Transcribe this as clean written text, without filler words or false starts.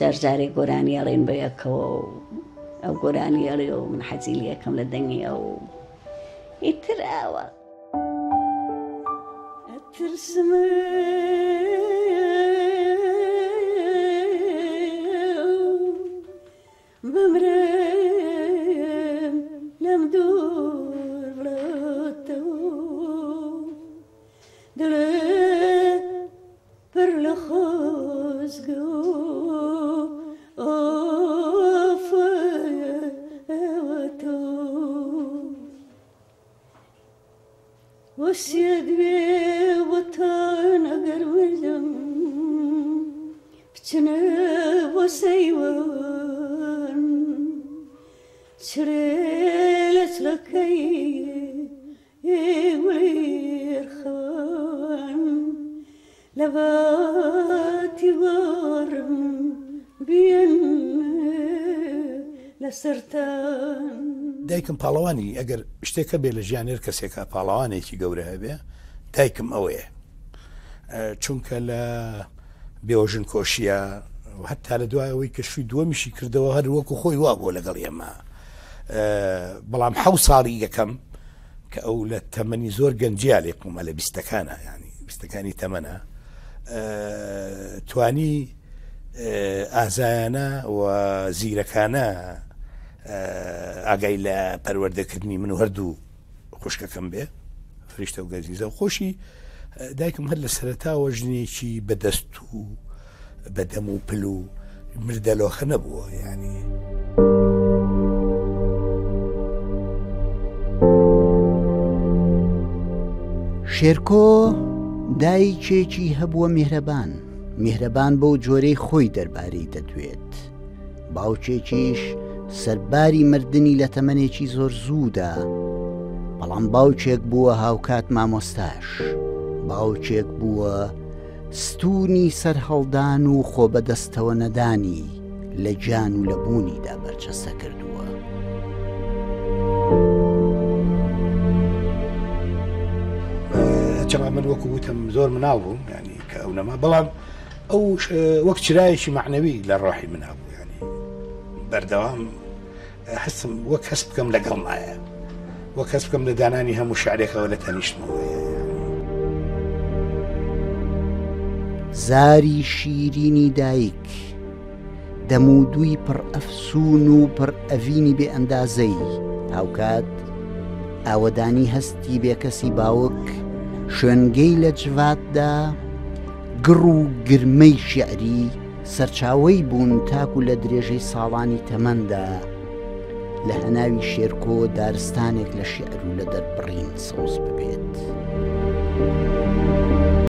جارجارێ گۆرانی ئەڵێن بە یەکەوە و ئەو گۆرانی ئەڵێ و من حەزی لێ یەکەم لە دەنگی ئەو ئیتر ئاوە ئەترسم بمرم لەم دوور بڵاتەوە دڵێ پڕ لە خۆزگە وەسیەت بێ وەتان ئەگەر وردم بچنە بۆ سەیوان چرێ لە چڵەکەی وێرخەوان لە باتی وەڕم بێن لە سەرتان دایکم پاڵەوانی ئەگەر شتێکە بێ لە ژیانێر کەسێکە پاڵەوانێکی گەورە هەبێ دایکم ئەوەیە چونکە لە بێوەژن کۆشیە هەتا لە دوایەوەی کەشوی دووەمیشی کردەوە هەر وەکو خۆی وا بۆ لەگەڵ ئێمە بەڵام 7 ساڵی یەکەم کە ئەو لە تەمەنی زۆر گەنجیا لێقمە لە 20ەکانە ینی 20ەکانی تەمەنە توانی ئازایانە و زیرەکانە ئاگای لە پەروەردەکردنی من و هەردوو خوشکەکەم بێ فریشتە و گەزیزە و خۆشی دایکم هەر لە سەرەتاوە ژنێکی بەدەست و بەدەم و پل و مردەلۆخە نەبووە ینی شێرکۆ دایکێکی هەبووە میهرەبان بەو جۆرەی خۆی دەربارەی دەدوێت باوکێکیش سەرباری مردنی لە تەمەنێکی زۆر زوودا بەڵام باوکێک بووە هاوکات مامۆستاش باوکێک بووە ستونی سەر هەڵدان و خۆ بەدەستەوە نەدانی لە جان و لە بوونیدا بەرچەسە کردووە جەما من وەکو وتم زۆر مناڵ بووم ینی کە ئەو نەما بەڵام ئەو وەک چرایەکی معنەوی لە ڕۆحی منها بوو ینی بەردەوام هەستم وەک هەست بکەم لەگەڵ مایە وەک هەست بکەم لە دانانی هەموو شعرێکەوە لە تەنیشتمەوە زاری شیرینی دایک دەمودووی پڕ ئەفسون و پڕ ئەڤینی بێ ئەندازەی هاوکات ئاوەدانی هەستی بێکەسی باوک شوێنگەی لە جواتدا گڕ و گرمەی شیعری سەرچاوەی بوون تاکو لە درێژەی ساڵانی تەمەندا لە هەناوی شێرکۆ دارستانێک لە شیعر و لە دەربڕین سەوز ببێت